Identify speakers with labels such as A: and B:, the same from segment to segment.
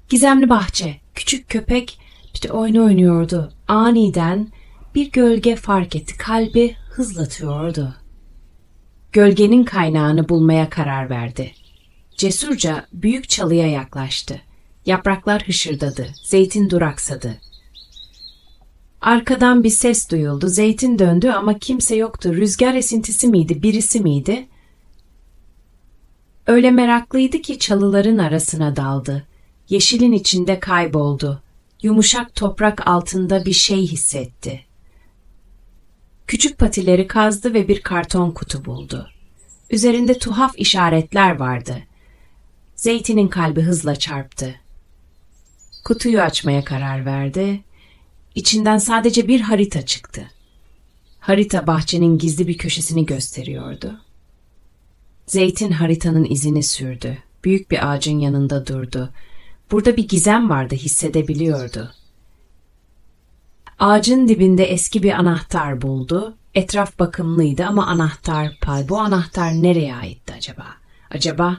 A: Gizemli bahçe, küçük köpek bir oyun oynuyordu. Aniden bir gölge fark etti. Kalbi hızlatıyordu. Gölgenin kaynağını bulmaya karar verdi. Cesurca büyük çalıya yaklaştı. Yapraklar hışırdadı. Zeytin duraksadı. Arkadan bir ses duyuldu. Zeytin döndü ama kimse yoktu. Rüzgar esintisi miydi, birisi miydi? Öyle meraklıydı ki çalıların arasına daldı. Yeşilin içinde kayboldu. Yumuşak toprak altında bir şey hissetti. Küçük patileri kazdı ve bir karton kutu buldu. Üzerinde tuhaf işaretler vardı. Zeytin'in kalbi hızla çarptı. Kutuyu açmaya karar verdi. İçinden sadece bir harita çıktı. Harita bahçenin gizli bir köşesini gösteriyordu. Zeytin haritanın izini sürdü. Büyük bir ağacın yanında durdu. Burada bir gizem vardı, hissedebiliyordu. Ağacın dibinde eski bir anahtar buldu. Etraf bakımlıydı ama anahtar pay. Bu anahtar nereye aitti acaba?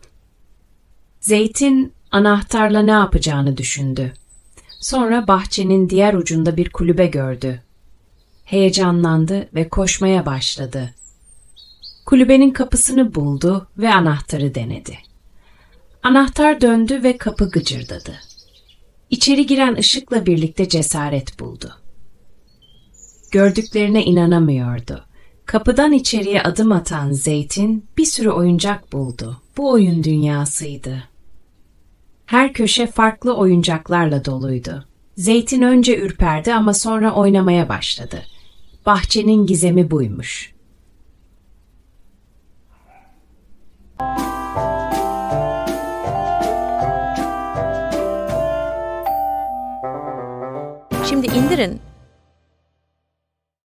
A: Zeytin anahtarla ne yapacağını düşündü. Sonra bahçenin diğer ucunda bir kulübe gördü. Heyecanlandı ve koşmaya başladı. Kulübenin kapısını buldu ve anahtarı denedi. Anahtar döndü ve kapı gıcırdadı. İçeri giren ışıkla birlikte cesaret buldu. Gördüklerine inanamıyordu. Kapıdan içeriye adım atan Zeytin bir sürü oyuncak buldu. Bu oyun dünyasıydı. Her köşe farklı oyuncaklarla doluydu. Zeytin önce ürperdi ama sonra oynamaya başladı. Bahçenin gizemi buymuş.
B: Şimdi indirin